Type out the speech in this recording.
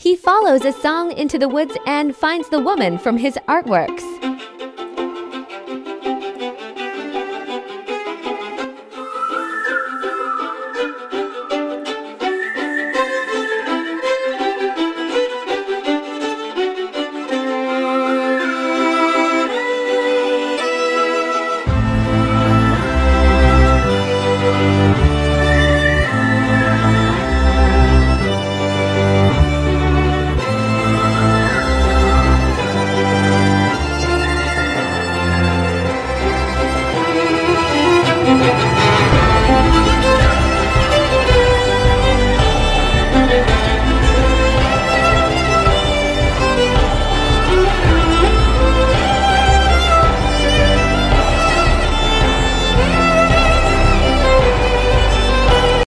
He follows a song into the woods and finds the woman from his artworks.